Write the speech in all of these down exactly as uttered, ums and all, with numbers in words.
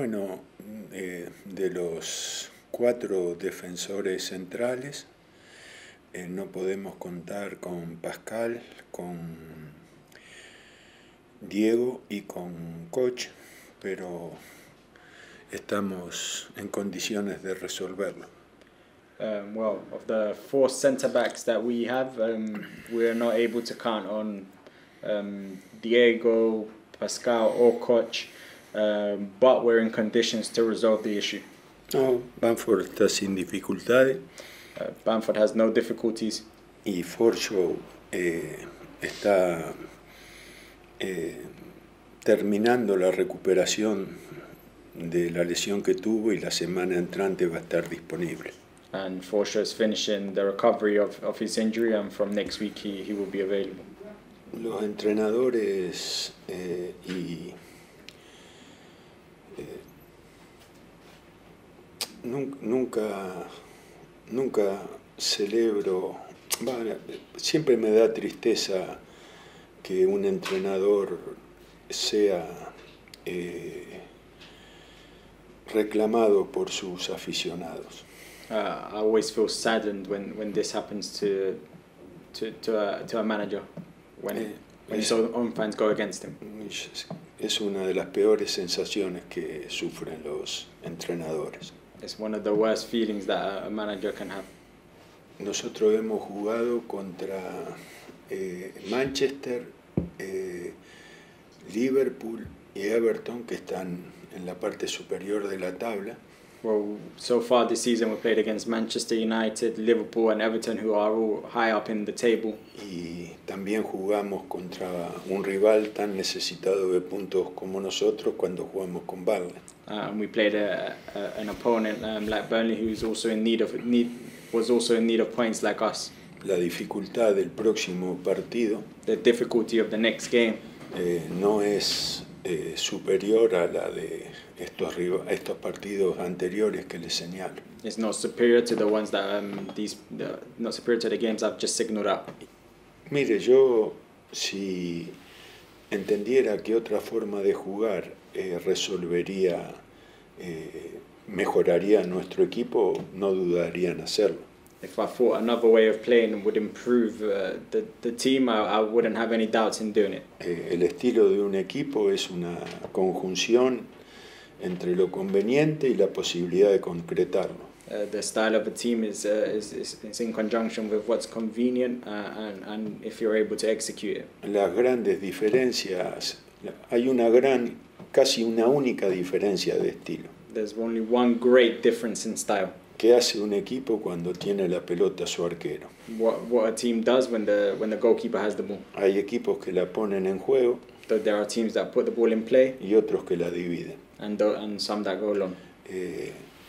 Bueno, eh, de los cuatro defensores centrales, eh, no podemos contar con Pascal, con Diego y con Koch, pero estamos en condiciones de resolverlo. Um, well, of the four centre backs that we have, um, we're not able to count on um, Diego, Pascal, or Koch, um, but we're in conditions to resolve the issue. No, Bamford está sin dificultades. Uh, Bamford has no difficulties. Y Forshaw eh, está eh, terminando la recuperación de la lesión que tuvo y la semana entrante va a estar disponible. And Forshaw is finishing the recovery of, of his injury, and from next week he, he will be available. Los entrenadores eh, y eh, nunca, nunca, nunca celebro, bueno, siempre me da tristeza que un entrenador sea eh, reclamado por sus aficionados. Uh, I always feel saddened when, when this happens to to to a, to a manager, when Eh, when es- his own own fans go against him. Es una de las peores sensaciones que sufren los entrenadores. It's one of the worst feelings that a, a manager can have. Nosotros hemos jugado contra eh, Manchester, eh, Liverpool y Everton, que están en la parte superior de la tabla, Well, so far this season we played against Manchester United, Liverpool, and Everton, who are all high up in the table. y también jugamos contra un rival tan necesitado de puntos como nosotros cuando jugamos con Burnley. Uh, and we played a, a, an opponent um, like Burnley, who's also in need of need was also in need of points like us. La dificultad del próximo partido The difficulty of the next game eh, no es eh, superior a la de estos, riva- estos partidos anteriores que les señalo. is not superior to the ones that um, these the, not superior to the games I've just signaled out. Mire, yo si entendiera que otra forma de jugar eh, resolvería, eh, mejoraría nuestro equipo, no dudaría en hacerlo. If I thought another way of playing would improve uh, the the team, I, I wouldn't have any doubts in doing it. Eh, el estilo de un equipo es una conjunción entre lo conveniente y la posibilidad de concretarlo. Uh, the style of a team is, uh, is, is is in conjunction with what's convenient, uh, and and if you're able to execute it. Las grandes diferencias, hay una gran, casi una única diferencia de estilo. There's only one great difference in style. ¿Qué hace un equipo cuando tiene la pelota su arquero? What what a team does when the when the goalkeeper has the ball. Hay equipos que la ponen en juego So there are teams that put the ball in play, y otros que la dividen. and tho- and some that go long. Eh,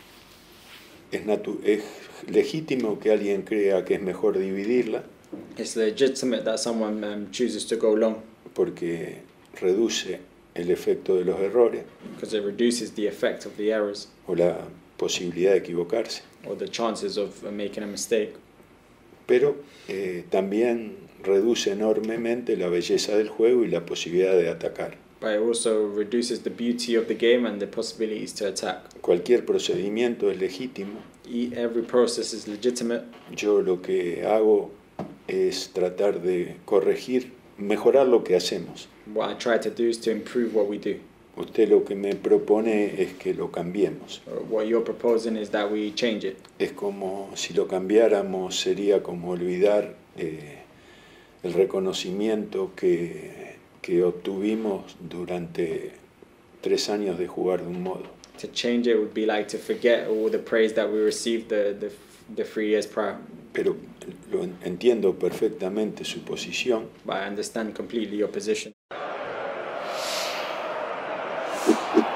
es, natu- es legítimo que alguien crea que es mejor dividirla It's legitimate that someone um, chooses to go long porque reduce el efecto de los errores because it reduces the effect of the errors o la posibilidad de equivocarse, or the chances of uh, making a mistake. pero eh, también reduce enormemente la belleza del juego y la posibilidad de atacar. But it also reduces the beauty of the game and the possibilities to attack. Cualquier procedimiento es legítimo. E- Every process is legitimate. Yo lo que hago es tratar de corregir, mejorar lo que hacemos. What I try to do is to improve what we do. Usted lo que me propone es que lo cambiemos. Uh, What you're proposing is that we change it. Es como si lo cambiáramos, sería como olvidar eh, el reconocimiento que, que obtuvimos durante tres años de jugar de un modo. To change it would be like to forget all the praise that we received the, the, the three years prior. Pero lo en- entiendo perfectamente su posición. But I understand completely your position.